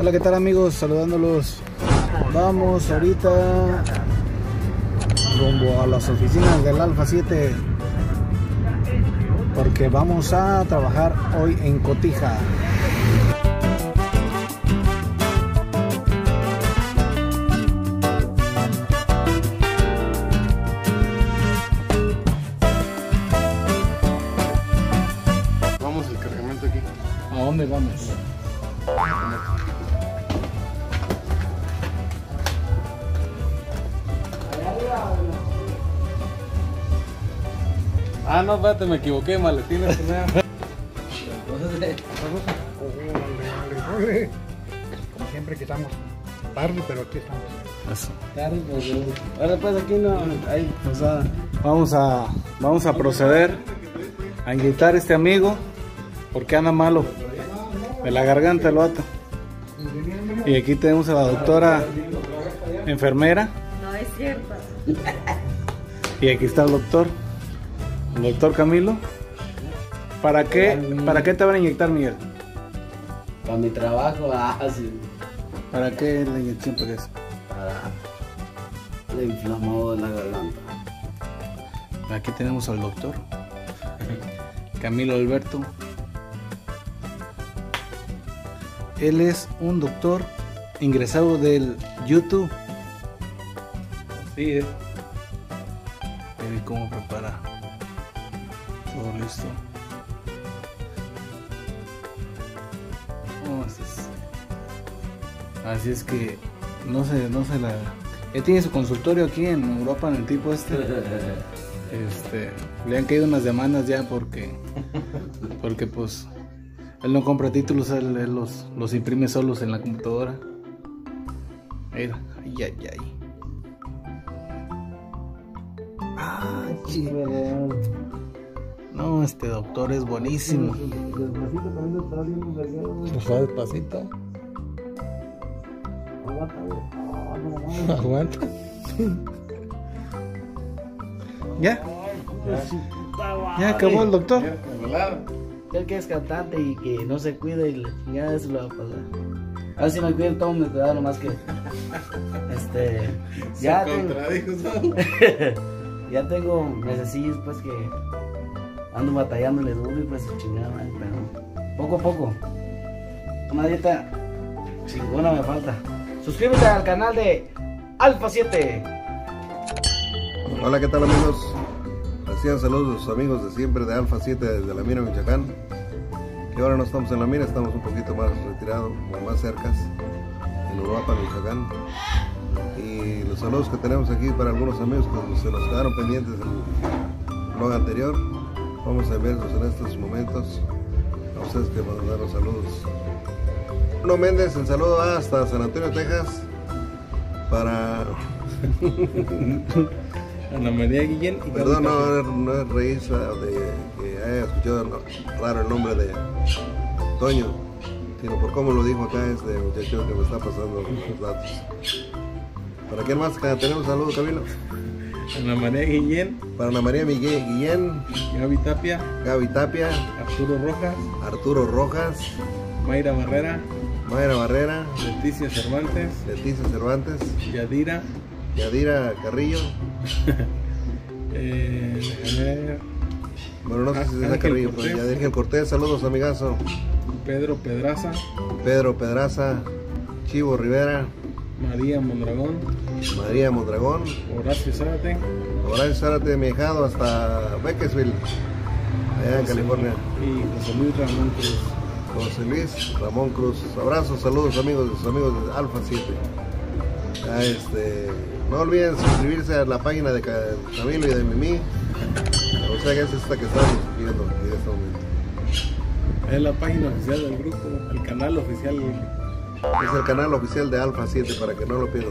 Hola, ¿qué tal amigos? Saludándolos. Vamos ahorita rumbo a las oficinas del Alfa 7 porque vamos a trabajar hoy en Cotija. Vamos el cargamento aquí. ¿A dónde vamos? Ah, no, espérate, me equivoqué, maletines. Como siempre que estamos tarde, pero aquí estamos. Tarde, pues, ahora pues aquí no hay, o sea, vamos a proceder a invitar a este amigo porque anda malo de la garganta el vato. Y aquí tenemos a la doctora enfermera. No es cierto. Y aquí está el doctor Camilo. ¿Para qué te van a inyectar, Miguel? Para mi trabajo, sí. ¿Para qué la inyección para eso? Para el inflamado de la garganta. Aquí tenemos al doctor Camilo Alberto. Él es un doctor ingresado del YouTube. Sí, Ve cómo prepara. Todo listo. Así es que no se la. Él tiene su consultorio aquí en Europa, en el tipo le han caído unas demandas ya porque pues él no compra títulos, él los imprime solos en la computadora. Mira, ay. No, este doctor es buenísimo. Pues va despacito. Aguanta. ¿Ya? ¿Ya acabó el doctor? Él que es cantante y que no se cuida y la chingada, eso lo va a pasar. A ver si me cuido, tomo mi cuidado, nomás que ya ya tengo mesecillos pues que ando batallándole duro y pues chingada, pero poco a poco. Una dieta chingona me falta. Suscríbete al canal de Alfa 7. Hola, ¿qué tal amigos? Recién saludos a sus amigos de siempre de Alfa 7 desde La Mira, Michoacán. Que ahora no estamos en La Mira, estamos un poquito más retirados, más cercas, en Uruapan, Michoacán. Y los saludos que tenemos aquí para algunos amigos que se nos quedaron pendientes del vlog anterior, vamos a enviarlos en estos momentos a ustedes que nos dan los saludos. Bruno Méndez, el saludo hasta San Antonio, Texas, para Ana María Guillén y perdón, no es raíz de que haya escuchado raro el nombre de Toño, sino por cómo lo dijo acá este muchacho que me está pasando los datos. ¿Para quién más tenemos saludos, Camilo? Ana María Guillén. Para Ana María Guillén, Gaby Tapia, Arturo Rojas, Mayra Barrera, Leticia Cervantes, Yadira Carrillo. Bueno, no sé si es Carrillo, pero Yadira Cortés, saludos amigazo. Pedro Pedraza, Chivo Rivera, María Mondragón, Horacio Zárate, mi hijado hasta Bakersfield, allá en California. Y José Luis Ramón Cruz. Abrazos, saludos amigos de sus amigos de Alfa 7. No olviden suscribirse a la página de Camilo y de Mimi. O sea que es esta que estamos viendo en este momento. Es la página oficial del grupo, el canal oficial. Es el canal oficial de Alfa 7 para que no lo pierdan.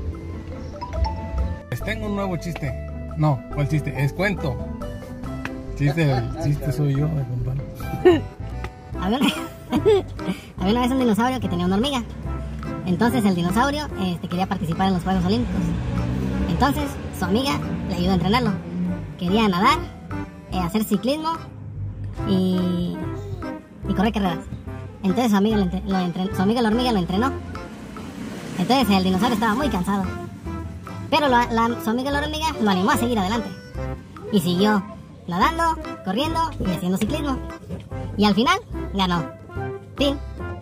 Les tengo un nuevo chiste. No, ¿cuál chiste? Es cuento. El chiste soy yo, compadre. Había una vez un dinosaurio que tenía una hormiga. Entonces el dinosaurio quería participar en los Juegos Olímpicos. Entonces su amiga le ayudó a entrenarlo. Quería nadar, hacer ciclismo y correr carreras. Entonces su amiga su amiga la hormiga lo entrenó. Entonces el dinosaurio estaba muy cansado. Pero su amiga la hormiga lo animó a seguir adelante. Y siguió nadando, corriendo y haciendo ciclismo. Y al final ganó. Fin.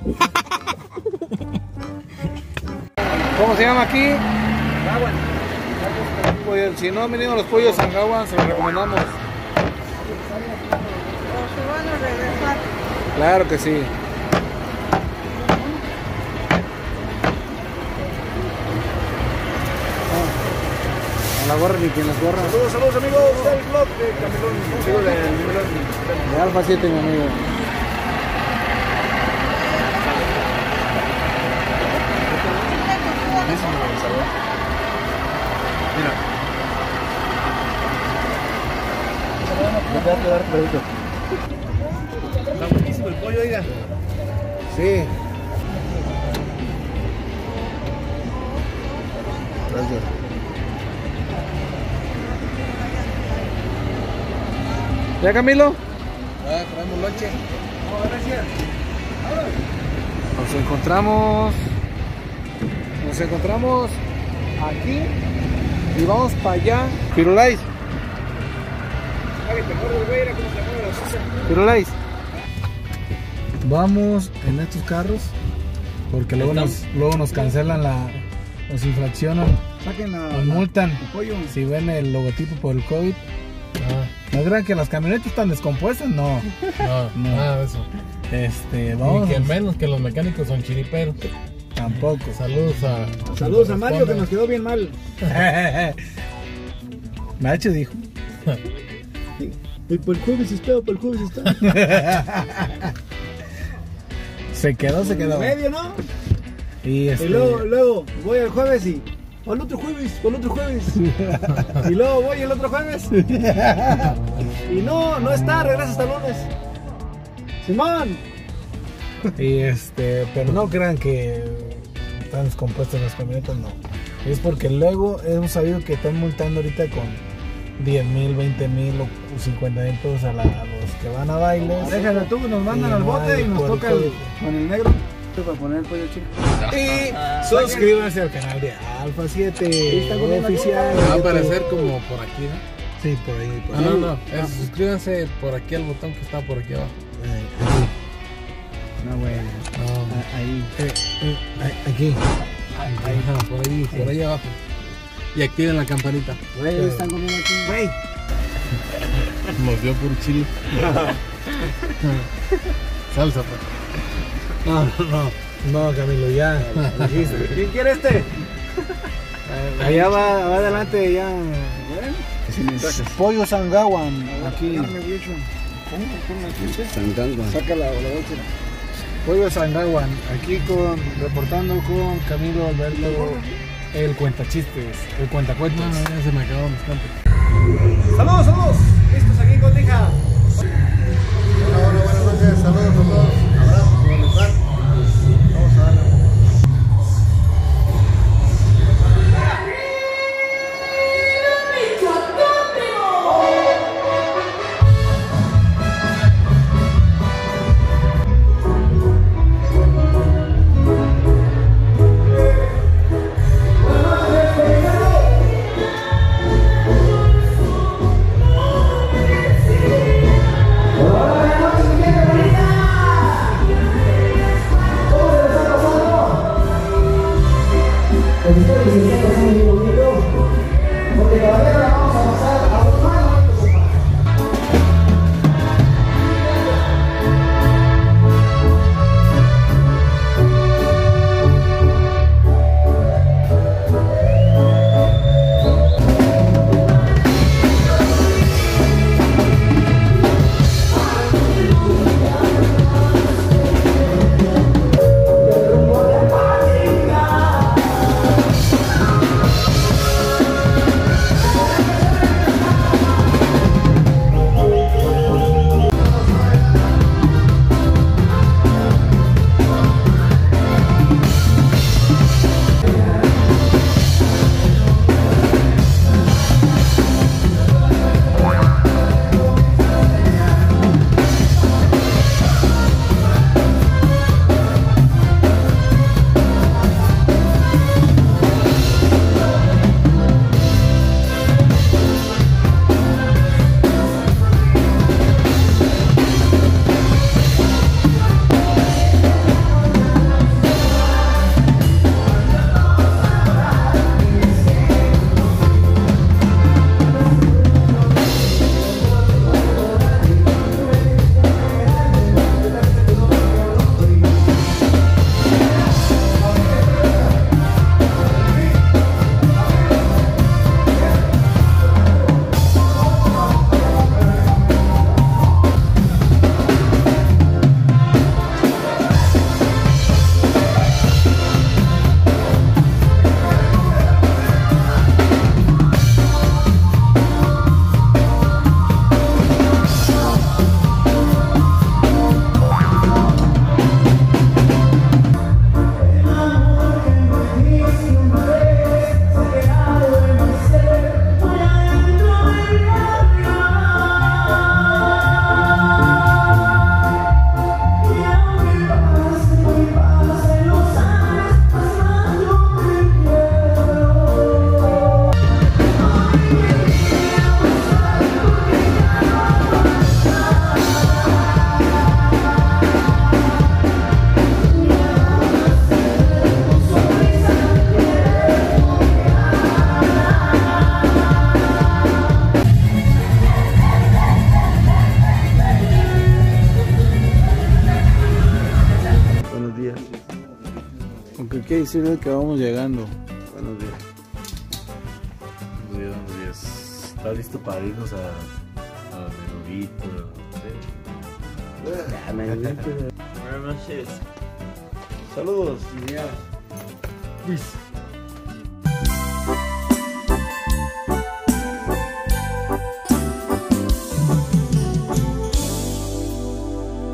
¿Cómo se llama aquí? Si no han venido los pollos Sangawan, se los recomendamos. Claro que sí. A la gorra ni quien las gorra. Saludos amigos del blog de Camilón. Sigo De Alfa 7, mi amigo. Mira. Está buenísimo el pollo, oiga. Sí. Gracias. ¿Ya, Camilo? Traemos lonche. Gracias. Nos encontramos aquí y vamos para allá. Firulais. Firulais. Vamos en estos carros porque luego nos cancelan nos infraccionan, Saquen nos multan el pollo. si ven el logotipo por el COVID. ¿No crean que las camionetas están descompuestas? No. No, nada de eso. Vamos. Y que menos que los mecánicos son chiriperos. Tampoco. Saludos a Mario que nos quedó bien mal. Nacho dijo. Y por el jueves está. Se quedó. Medio, ¿no? Y Y luego voy el jueves y al otro jueves. Y luego voy el otro jueves. Y no está, regresa hasta el lunes. Simón. Y pero no crean que están descompuestas las camionetas, no. Es porque luego hemos sabido que están multando ahorita con 10,000, 20,000 o 50,000 pesos a los que van a bailes. Déjale tú, nos mandan al bote y nos toca con el negro. Para poner el pollo chico. Y suscríbanse al canal de Alfa 7 oficial. Va a aparecer como por aquí, ¿no? Sí, por ahí. No. Suscríbanse por aquí al botón que está por aquí abajo. No, güey. Ahí. Aquí. Ajá, por ahí abajo. Y activen la campanita. Güey, están comiendo aquí. Güey. Nos dio por chile. Salsa, pues. No, Camilo, ya. ¿Quién quiere este? Allá va adelante, ya. Pollo Sangawan, aquí. Saca la bolsa. Pollo Sangawan, aquí reportando con Camilo Alberto, el cuentachistes, el cuentacuentos. Ya se me acabaron los campos. Saludos. Listos aquí con Tija. Hola, buenas noches. Saludos a todos. Abrazos, vamos a darle. que decirle que vamos llegando. Buenos días. Buenos días, buenos días. ¿Estás listo para irnos a Menudito? Buenas noches. Saludos. Luis.